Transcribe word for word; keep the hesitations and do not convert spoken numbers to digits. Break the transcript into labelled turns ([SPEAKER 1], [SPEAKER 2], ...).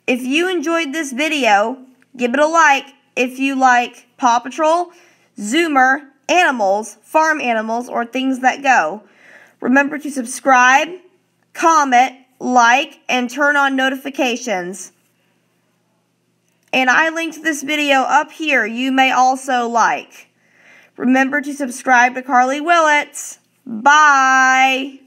[SPEAKER 1] If you enjoyed this video, give it a like if you like Paw Patrol, Zoomer, animals, farm animals, or things that go. Remember to subscribe, comment, like, and turn on notifications. And I linked this video up here you may also like. Remember to subscribe to Carly Willits. Bye!